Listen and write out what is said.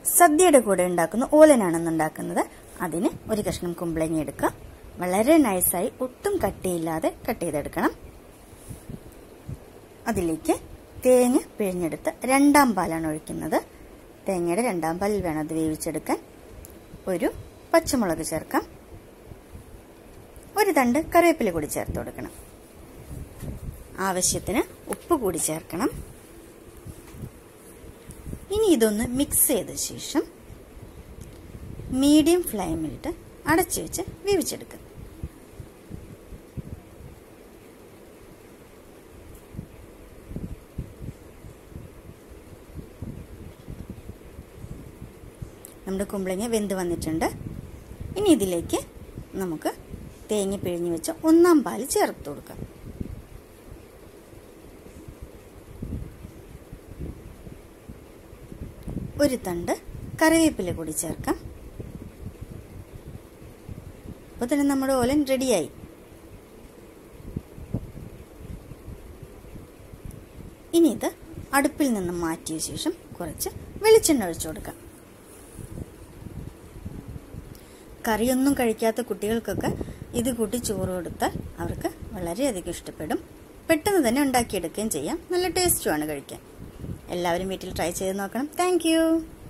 സദ്യയുടെ കൂടെ ഉണ്ടാക്കുന്ന ഓലനാണെന്ന് ഉണ്ടാക്കുന്നത്. അതിന് ഒരു കഷ്ണം കുമ്പളങ്ങ എടുക്കാം. വളരെ നൈസായി ഒട്ടും കട്ടിയില്ലാതെ കട്ട് ചെയ്തെടുക്കണം. അതിലേക്ക് തേങ്ങ പിഴിഞ്ഞെടുത്ത് രണ്ടാം പാലാണ് ഒഴിക്കുന്നത്. തേങ്ങയുടെ രണ്ടാം പാലിൽ വേണം അത് വേവിച്ചെടുക്കാൻ. ഒരു പച്ചമുളക് ചേർക്കാം. ഒരു തണ്ട് കറിവേപ്പില കൂടി ചേർത്ത് കൊടുക്കണം. ആവശ്യത്തിന് ഉപ്പ് കൂടി ചേർക്കണം. ഇനി ഇതൊന്ന് മിക്സ് ചെയ്ത ശേഷം മീഡിയം ഫ്ലെയിമിലിട്ട് അടച്ചു വെച്ച് വേവിച്ചെടുക്കുക. നമ്മുടെ കുമ്പളങ്ങ വെന്ത് വന്നിട്ടുണ്ട്. ഇനി ഇതിലേക്ക് നമുക്ക് തേങ്ങ പിഴിഞ്ഞ് വെച്ച ഒന്നാം പാൽ ചേർത്ത് കൊടുക്കാം. ഒരു തണ്ട് കറിവേപ്പില കൂടി ചേർക്കാം. അപ്പോൾ തന്നെ നമ്മുടെ ഓലൻ റെഡിയായി. ഇനി ഇത് അടുപ്പിൽ നിന്ന് മാറ്റിയ ശേഷം കുറച്ച് വെളിച്ചെണ്ണ ഒഴിച്ചു കൊടുക്കാം. കറിയൊന്നും കഴിക്കാത്ത കുട്ടികൾക്കൊക്കെ ഇത് കൂട്ടി ചോറ് കൊടുത്താൽ അവർക്ക് വളരെയധികം ഇഷ്ടപ്പെടും. പെട്ടെന്ന് തന്നെ ഉണ്ടാക്കിയെടുക്കുകയും ചെയ്യാം. നല്ല ടേസ്റ്റുമാണ് കഴിക്കാൻ. എല്ലാവരും വീട്ടിൽ ട്രൈ ചെയ്ത് നോക്കണം. Thank U.